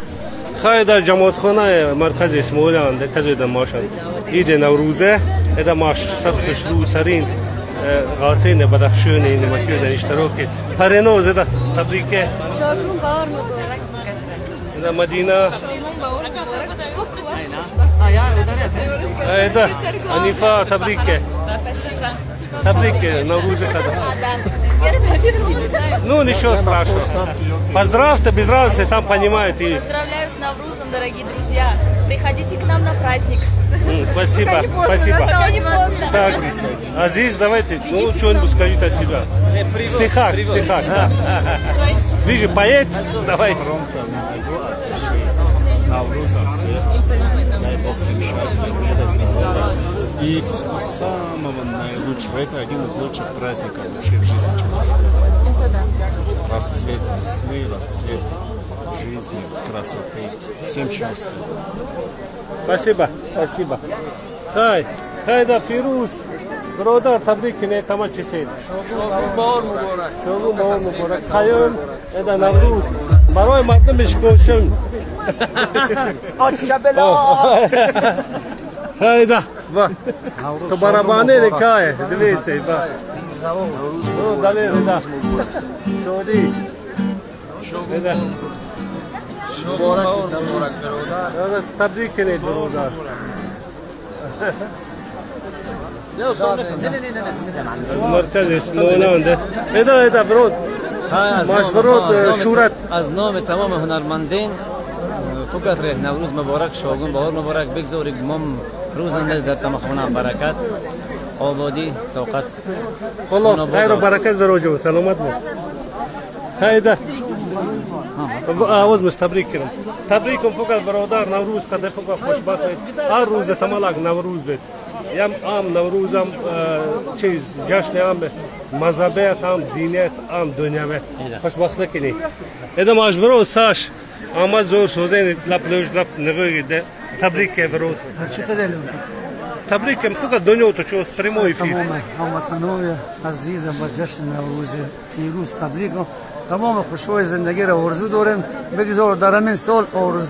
خواهی در جماعتخانه مرکز اسماعیلیان در کجای در ماشن عید نوروزه در ماش صد خوشروترین قاطعین بدخشون نمکی در اشتراک پرینو زده تبریکه شاگرون باور مبارک در مدینه ده Анифа, табрике. Табрике, Наврузе когда. Я ж по-кирски не знаю. Ну, ничего страшного. Поздравьте, без разницы, там понимаете. Поздравляю с Наврузом, дорогие друзья. Приходите к нам на праздник. Спасибо, спасибо. Пока не поздно. Так, Азиз, давайте, ну, что-нибудь скажите от тебя. Стихак, стихак. Вижу, поэт, давайте. Наврузом всех, дай Бог всем счастья, мира, здоровья и самого наилучшего. Это один из лучших праздников вообще в жизни человека. Расцвет весны, расцвет жизни, красоты. Всем счастья. Спасибо, спасибо. Хай, да Фируз, برادر تبریک کنه تمام چیزی. شوگون بار مبارک. خیام در نوروز برای مردمش کوشن. آچابلا. خیلی. تو برابانه رکای دلیسی با. دلیل دا. شودی. مبارک برادر. تبریک کنه برادر. مرکز اسماعیلیان ده. ادا برود. مشورات شورت. از نام تمام هنرمندان فقط ره نوروز مبارک شاگون بهار مبارک بگذارید مام روز انداز در تمخونه برکت آبادی طاقت والله خیر و برکت در روزه سلامت بود خیده آواز مستبریک کنم تبریکم فقط برادر نوروز قدر فقط خوشبخت هر روز تمالک نوروز بید یم عام نوروز هم چیز جشن هم مذهبیت هم دینیت هم دنیاوی خوشبخت کنی ادام آجورو ساش آمد زور سوزین لب لوش لب نگویده تبریک برود تبریک فقط دنیا تو چوز پریموی فیر هموطنوی عزیزم با جشن نوروز فیروز تبریک تمام خوشوی زندگی را آرزو دارم بگذار در همین سال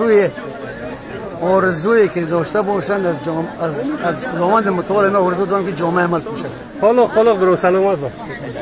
آرزویی که داشته باشند از خداوند متعال ما آرزو دارم که جامعه عمل پوشد خلا برو سلامت باش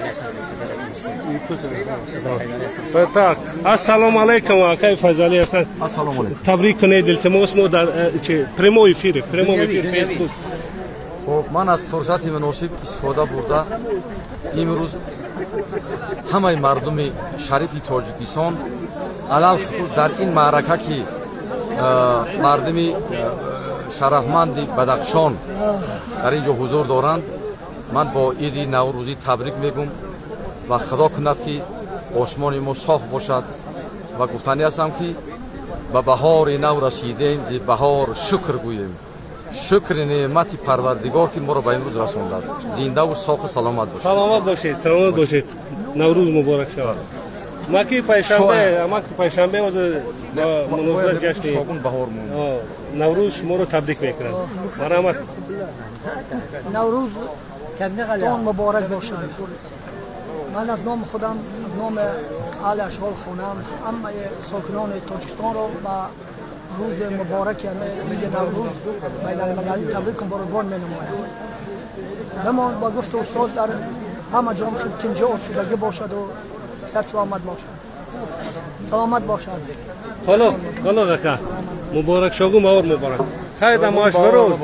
так ассалому алейкум акай фазали асан ассалому алейкум табрик кунед илтимос мо дар прямой эфир фейсбук خب من از فرصت مناسب استفاده برده امروز همه مردم شریف تاجیکستان علل خصوص در این معرکه که مردم شرفمند بدخشان در اینجا حضور دارند من با عید نوروزی تبریک میگم و خدا کند که آسمان ما صاف باشد و گفتنی هستم که به بهار نو رسیدیم ز بهار شکر گوییم شکر نعمت پروردگار که ما را به امروز رسانده است زنده و صاف و سلامت باشید سلامت باشید نوروز مبارک شود ما کی پنجشنبه و مناسبت جشن شاگون بهار مون نوروز ما رو تبریک میکنم مرحمت نوروز تون مبارک باشد من از نام خودم از نام اهل اشغال خونم همه ساکنان تاجیکستان را به روز مبارک میگه نوروز بین المللی تبریکم بارگان مینمایم بمان با گفت استاد در همه جا تنجا آسودگی باشد و صحت سلامت باشد سلامت باشد خلا دکا مبارک شاگون بهار مبارک خیلی ماش برود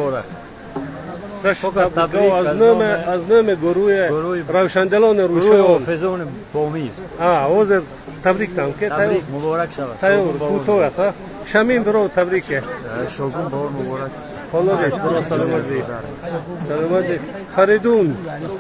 از نام گروه روشندلان روشن فزون بامیر اوز تبریک تام که تبریک مبارک شود تایور کوتاه تا شمیم برو تبریکه شاگون بهار مبارک حالا دید برو سلامت دید فریدون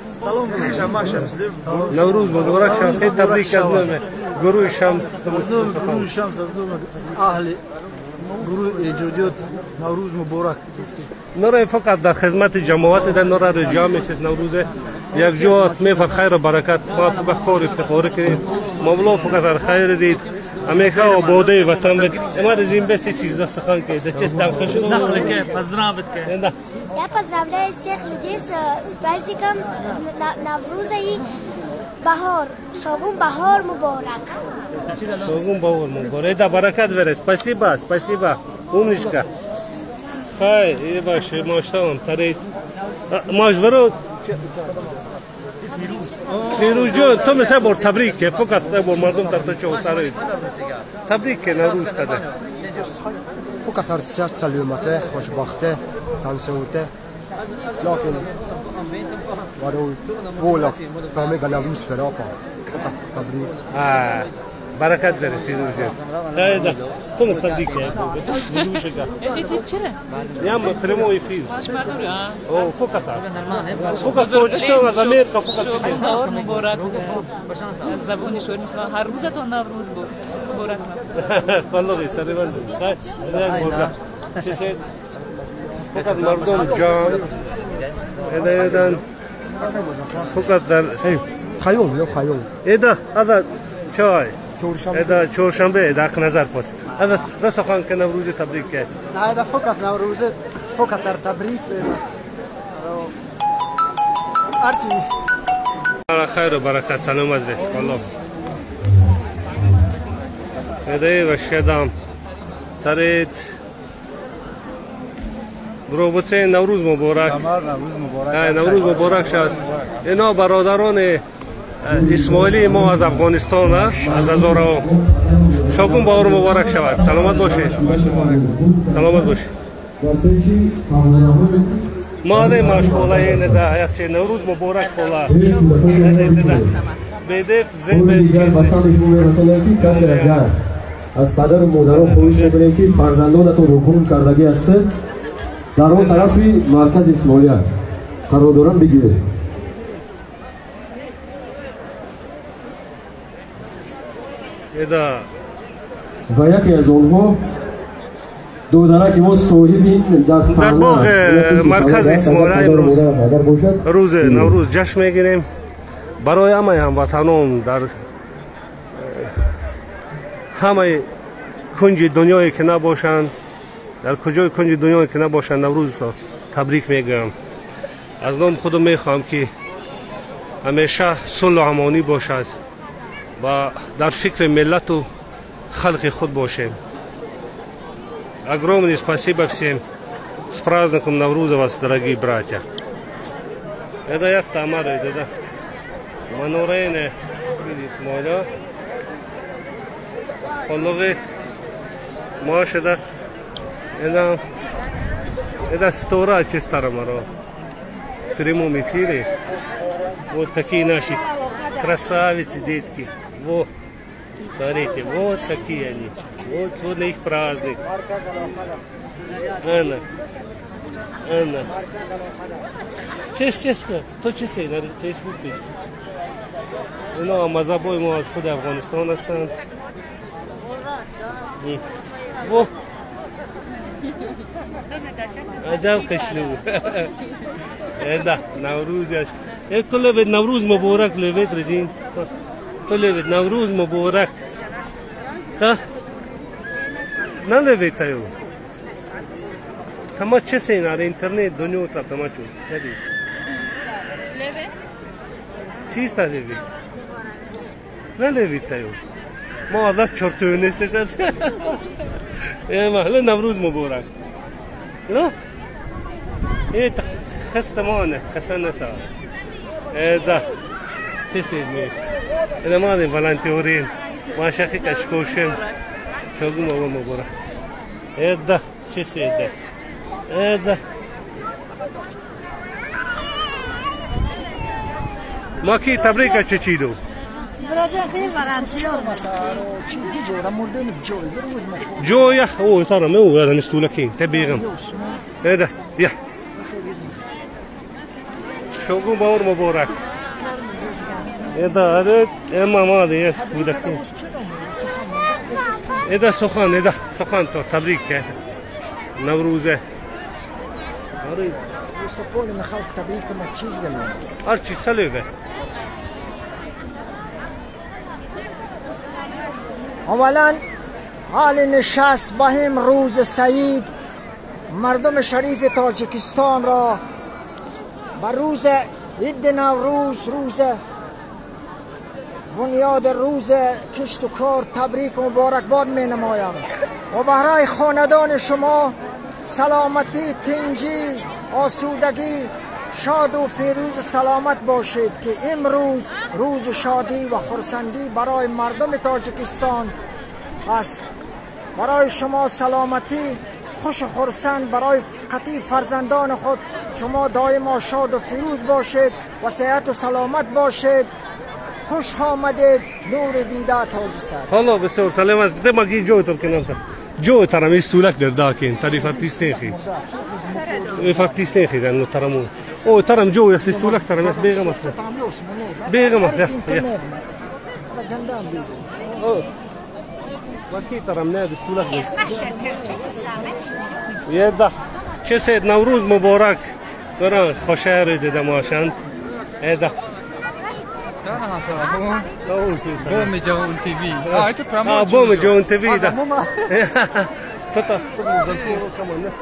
نوروز مبارک شد خیلی تبریک از نام گروه شمس از نام اهل گروه ایجادیات نوروز مبارک نرای فقط در خدمت جماعت در نرای رجاع میشد نوروز یک جا اسمی فر خیر و برکت ما فقط کار افتخار کنیم مولا فقط در خیر دید همیشه آباده وطن بد اما رزیم بسی چیز در سخن که در چیز دم خوشی نخل که поздравит که Я поздравляю всех людей с праздником Навруза и بهار شاگون بهار مبارک. شاگون بهار مبارک. دا برکت بره. Спасибо, спасибо. Умничка. Хай, и باشه ماشتام ترید. ماش برو. فیروز جان تو مثل بار تبریک که فقط بار مردم در تو چه سرید. تبریک که نوروز کده. فقط هر سلامته، خوشبخته، تنسوته. لكن وارو ولا كامي غلاوس فراپا تبریک. برکت داره فیروز جان. هایدا تو مستبدیک که فیروز که. یام پرموی فیروز. او فقط. فقط توجیه‌ام از امریکا فقط. بهار مبارک. زبونی شور مثل هر روز تا نوروز بود. مبارک. والله سلام. چه فقط مردم جان. ایدان فقط در خیول یا خیول. ایدا هذا چای. ایدا چهارشنبه ایدا نظر پات. هذا دست خان که نوروز تبریک کرد. نه ایدا فقط نوروز فقط در تبریک. آرتی. خیر و برکت سلامت به والله. ایدا و شدام ترید. روبوتین نوروز مبارک. نوروز مبارک شد. اینا برادران اسماعیلی ما از افغانستان از هزارها. شاگون بهار مبارک شود. سلامت باشید. سلامت باشید. مالی مشغوله اینه ده یک چه نوروز مبارک خولا. بدف زیب چیز از پدر و مادران خواهش می‌کنیم که فرزندانتون حکم کردگی است در اون طرفی مرکز اسماعیلیه قرار دارن بگیرید. و یکی از اونها دودرک ما صاحبی در باغ مرکز اسماعیلیه امروز روز نوروز جشن میگیریم برای همه هموطنان در همه کنج دنیایی که نباشند در کجای کنج دنیایی که نباشند نوروز را تبریک میگم. از نام خودم میخوام که همیشه صلح و امانی باشد و در فکر ملت و خلق خود باشیم. Огромное спасибо всем. С праздником Навруза вас, дорогие братья. Это я Тамара, это Манурейне, видит моля. Половик, Маш, это стора чистая мара. В прямом эфире. Вот какие наши красавицы, детки. Вот, смотрите, вот какие они. Вот сегодня их праздник. Анна. Анна. Честно, то часы на Фейсбуке. Ну, а мазабой мы от хода Афганистана стан. Во. Адав кашлю. Да, Навруз яш. Это левит Навруз мубарак левит режим. То левит Навруз мубарак. Ка? نه لویتایو تمام چه سینار اینترنت دنیا تا تمام چون ندی لوی چیست لوی نه لویتایو ما آدم چرتونه سیزد محل نوروز مبارک نه این خستمانه کسان نسا ده چه سیدمیش این مالی والنتیورین ما شخصی کشکوشم شاگون بابا مبارک ایده چه سیده ایده ما کی تبریک چه چی دو جویا او ترى مو هذا نستولكين تبيغم هذا يا شوقو باور مبارك هذا اما ما دي بودكتو هذا سخان تو تبریک نوروزه آره استقبال مخالف تبریک ما چیز گلیم هر چی سلوه اولا حال نشست بهم روز سعید مردم شریف تاجیکستان را بر روز عید نوروز روز بنیاد روز کشت و کار تبریک و مبارکباد می نمایم و برای خاندان شما سلامتی، تنجی، آسودگی، شاد و فیروز سلامت باشید که امروز روز شادی و خرسندی برای مردم تاجیکستان است. برای شما سلامتی، خوش و خرسند، برای قطعی فرزندان خود شما دائما شاد و فیروز باشید و صحت و سلامت باشید. خوش آمدید نور دیده تاجیکستان. حالا بسیار سلامت. ده مگی جو تو کنم تا جو ترم استولک در داکین تری فرتیستیخی فرتیستیخی زن ترمون او ترم جو یس استولک ترم بیگم است بیگم است او وقتی ترم نه استولک یه ده چه سید نوروز مبارک برای خوشحال دیدم آشند ایده بوم جون تي في انت برامج بوم جون تي في ده تتا كمان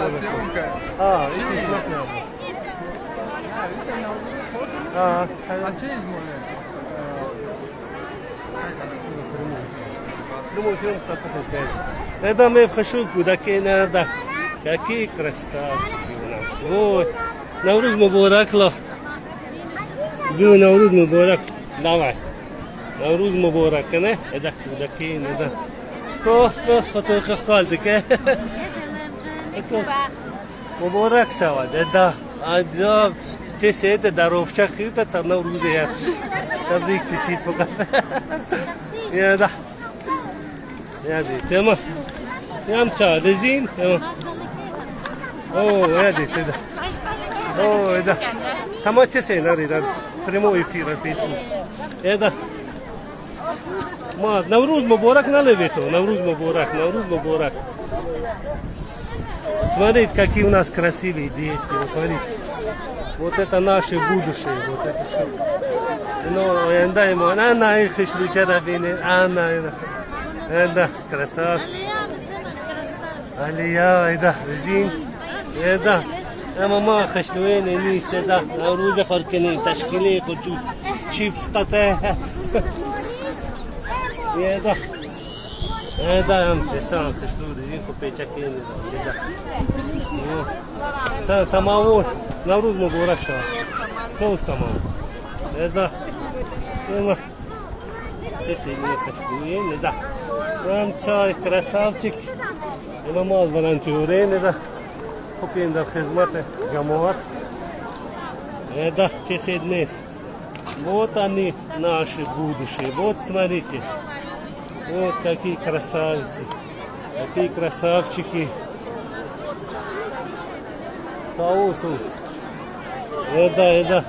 هذا ما يفخشوك وده كنا ده كاكي كرسات نوروز مبارك له جو نوروز مبارک دعوت نوروز مبارک نه اده دکی نه تو خطور خال دکه مبارک شود اده عجب چه سید دروفچه خیلی تا نوروز یاد تبریک چیزی فقط یاده یادی تمام یام چه دزین او یادی تده او اده تمام چه سینه ریدن прямой эфир Facebook. Это Навруз Мубарак на левиту, Навруз Мубарак. Смотрите, какие у нас красивые дети, вот смотрите. Вот это наше будущее, вот это все. Ну, я ему, она их еще чарабины, она, это красавцы. Алия, это Зин, это. اما ما خشنوين نیست ده روز خورکنی تشکیلی خود چیپس قطعه یه ده هم تستان خشنوده این خود پیچکی نیست تمامون نوروز مبارک شد سوز تمام یه ده اما سیسیلی خشنوین ده هم چای کرسافچک اما ماز ولنتیورین ده فوقين در خدمت جماعت ده چه سید نیست вот они наши будущие вот смотрите вот какие красавицы какие красавчики таусу это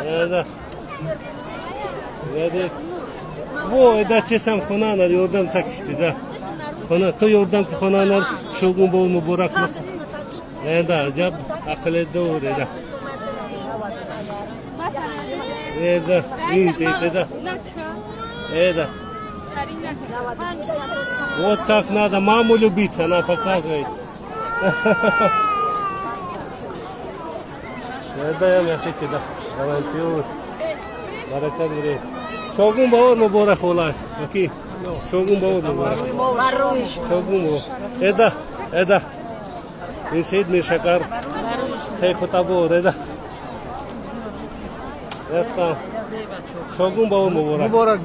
во это че сам хонана ёрдам такишти да хона то ёрдам ки хонана шогун бо муборак ده جاب عقل الدور ده ده вот так надо маму любить, она показывает. ده يا مخيك ده волонтер بركات غير شوقون باور مبارك والله اوكي شوقون باور مبارك شوقون ده این سید می شکر خیلی خطابو رده یکتا شاگون با مبارک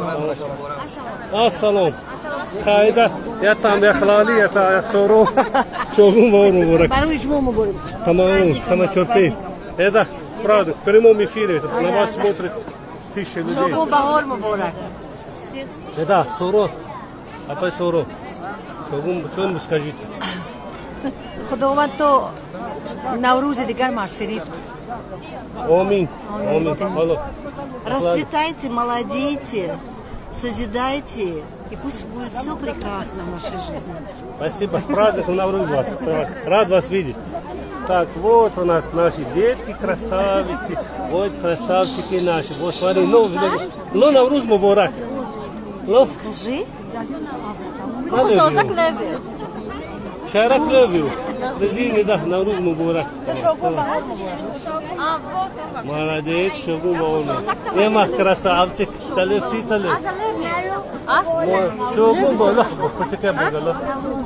السلام قاعده یکتا میخلالی یکتا سورو شاگون با مبارک تمام چرتی это правда в прямом эфире на вас смотрит тысячи людей шогун баҳор муборак это соро апай соро шогун чон скажите خداوند то Навруз дигар марширифт. Аминь. Расцветайте, молодейте, созидайте, и пусть будет все прекрасно в нашей жизни. Спасибо. С праздником Навруз вас. Рад вас видеть. Так, вот у нас наши детки, красавицы. Вот красавчики наши. Вот смотри, ну Навруз мубарак. Скажи. Шарак левию. Резини, да, Навруз муборак. Молодец, Шогун баорна. Ема красавчик, талев чи талев. Шогун баорна, почекай богала.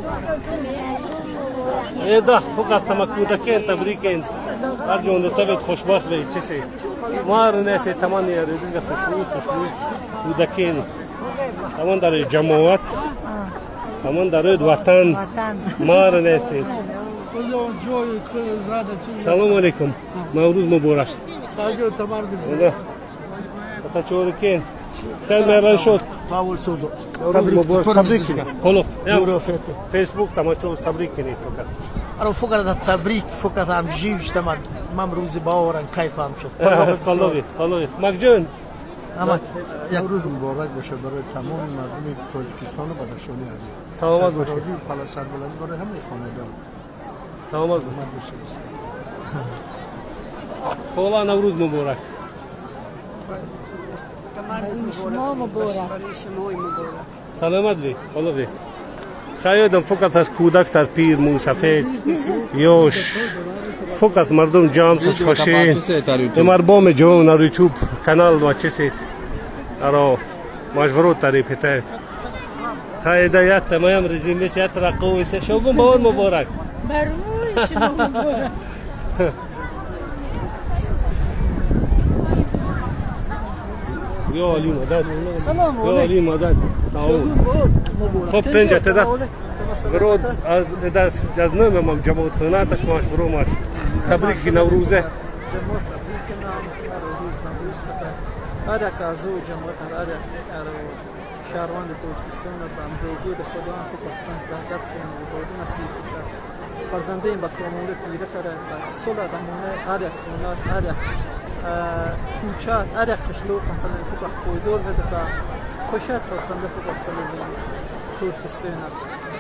Да, фокат тамакудакен, табрикен. Арджон да табет хушбах бе, чисе. Мар несе таман яре, дизга хушбу, удакен. Таман даре ҷамоат, таман даре ватан. Мар несе. Салом алейкум. Навруз муборак. Да. Ата чоркен. Камера шот. Павел Судо. Табрик. Холо. Facebook тамачоз табрик кенет фокат. أنا فكرة التبريك فكرة عم جيبش تمام مام روزي باورن كيف عم شوف خلاص مجنون أما نوروز مبارک باشه برای تمام مردم تاجیکستان و بدخشانی عزیز. سلامت باشه. حالا سربلندی برای همه خانواده. سلامت باشه. حالا نوروز مبارک. شما مبارک. برای شما مبارک. سلامت بی. حالا بی. خیادم فقط از کودک تا پیر مو سفید یوش فقط مردم جام سوز خوشی مردم جام در یوتیوب کانال ما چیزی ارو مجبور تعریف کرد خیادیات تمام رزومه سیات رقوی سه شوگون باور مبارک برای شما مبارک یا علی مدد یا علی مدد خب تنجا تدا برود از نمیم جماعت خاناتش ماش برو ماش تبریک نوروزه هذا كازو جماعت هذا شهروان تاجیکستان و امروزی خدا هم فکر کنم زندگی کنیم و دادن نصیب کرد فرزنده این بکرامون پیره کرده صلح دمونه هر یک خونات هر یک کوچه هر یک قشلو مثلا فکر پایدار بده تا خوشت فرزنده فکر کنیم تاجیکستان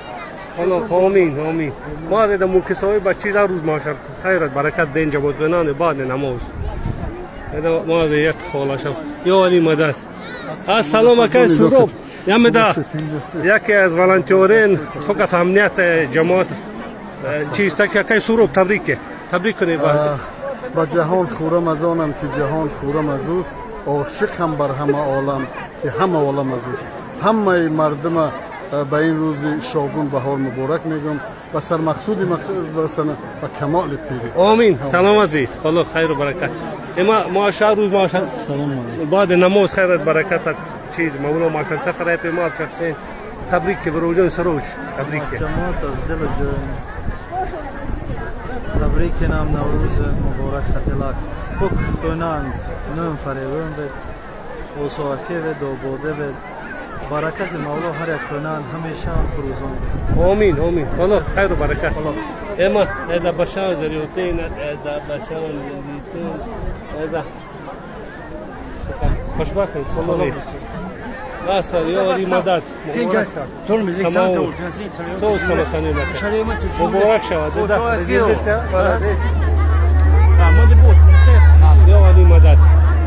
آمین ما دیدم موکسای بچی در روز ماشر خیرت برکت دین جماعت گنان بعد نماز ما یک خاله شد یا علی مدد السلام علیکم سروب یامدا یکی از والنتیورین فقط امنیت جماعت چیز که سروب تبریک کنید با جهان خورم از آنم که جهان خورم از اوست عاشق هم بر همه عالم که همه عالم از اوست همه مردم به این روز شاگون بهار مبارک میگم و سر مقصودی برسنه و کمال پیری آمین سلامت بید خدا خیر و برکت ما شهر روز ما شهر بعد نماز خیرت برکت چیز مولا ما شهر سفر ای پیمار شخصی تبریک که بروجان سروش تبریک سلامت از دل جان تبریک نام نوروز مبارک خطلاک فک کنند نم فریبون بید و سواکی بید و بوده بید برکت مولا هر یک کنان همیشه فروزان آمین خدا خیر و برکت اما ادا بشان زریوتین ادا بشان زریوتین ادا خوشبخت خدا راسا یا علی مدد طول میزی سانتو سوز کنه سنی مبارک شود یا علی مدد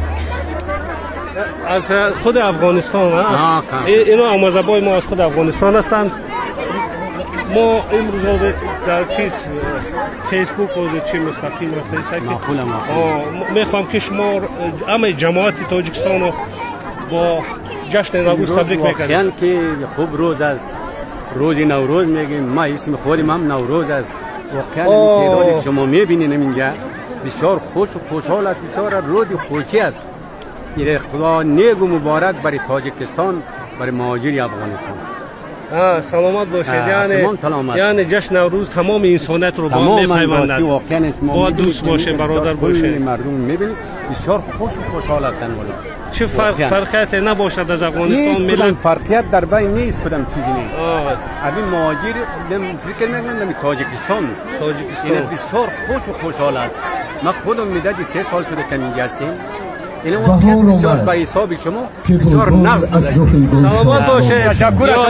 از خود افغانستان اینا مذهبای ما از خود افغانستان هستند ما امروز در چیز فیسبوک و چی مستقیم میخوام که شما همه جماعت تاجیکستان رو با جشن نوروز تبریک میکنیم واقعا که خوب روز است روز نوروز میگیم ما اسم خودم هم نوروز است واقعا این شما میبینین اینجا بسیار خوش و خوشحال است بسیار روز خوشی است این خدا نیک و مبارک برای تاجیکستان برای مهاجر افغانستان سلامت باشید یعنی جشن نوروز تمام انسانیت رو با هم میپیوندد با دوست باشه برادر باشه مردم میبینید بسیار خوش و خوشحال هستند چه فرقیت نباشد از افغانستان ملت فرقیت در بین نیست کدام چیزی نیست این مهاجر فکر میکنم تاجیکستان این بسیار خوش و خوشحال است ما خودم مدت 3 سال شده که اینجا هستیم این واقعا بسیار به حساب شما بسیار نقص گذشت سلامت باشه تشکر از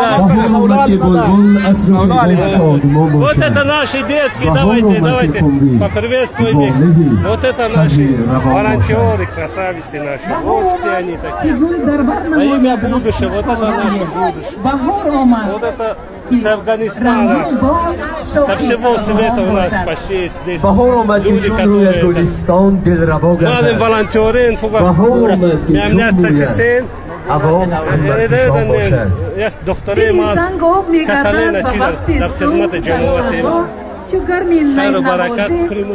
شما вот это наши детки давайте поприветствуем их вот это наши волонтеры красавицы наши вот все они такие а имя будущее вот это наше будущее вот это с Афганистана Со всего света у нас почти здесь بهار آمد که люди, چون روی которые گلستان دلربا مالن گردد волонтерин فوق بهار آمد که میامنیت چون روی سچسین عوام خدمتشان باشد یس دختره ما کسالین چیزا در خدمت جماعت خیر و برکت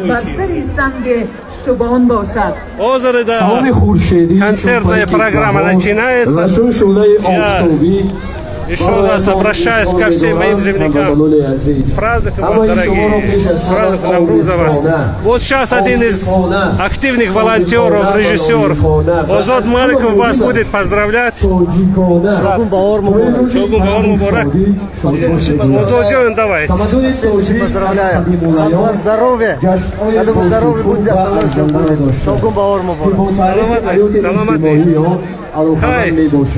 Озеро да سام خورشیدی концертная программа начинается. و چون شعله آفتابی Еще раз обращаюсь ко всем моим землякам. Праздником вас, дорогие. Праздником Навруза вас. Вот сейчас один из активных волонтеров, режиссер Озод Маликов вас будет поздравлять. Шогун Баор Мубарак. Озод, давай. Поздравляю. Самого здоровья. Я думаю, здоровье будет для остальных. Шогун Баор Мубарак. Хай.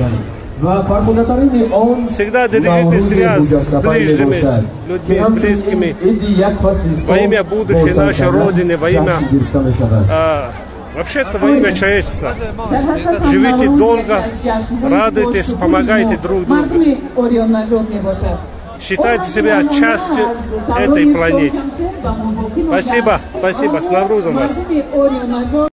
Всегда держите связь с ближними, людьми, с близкими, во имя будущей нашей Родины, во имя, вообще-то во имя человечества. Живите долго, радуйтесь, помогайте друг другу. Считайте себя частью этой планеты. Спасибо, спасибо, с Наврузом вас.